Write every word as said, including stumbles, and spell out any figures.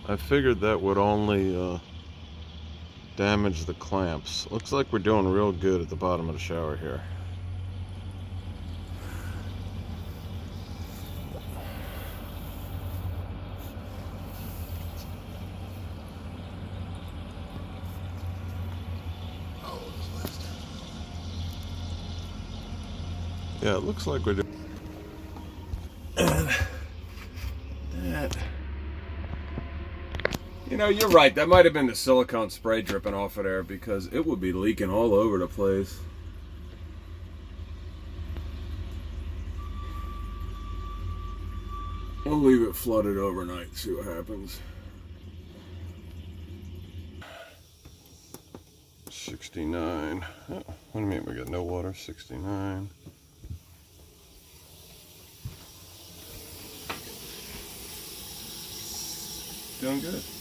I figured that would only uh, damage the clamps. Looks like we're doing real good at the bottom of the shower here. Yeah, it looks like we're doing. And that. You know, you're right. That might have been the silicone spray dripping off of there because it would be leaking all over the place. We'll leave it flooded overnight, see what happens. sixty-nine. Oh, what do you mean we got no water? sixty-nine. Doing good.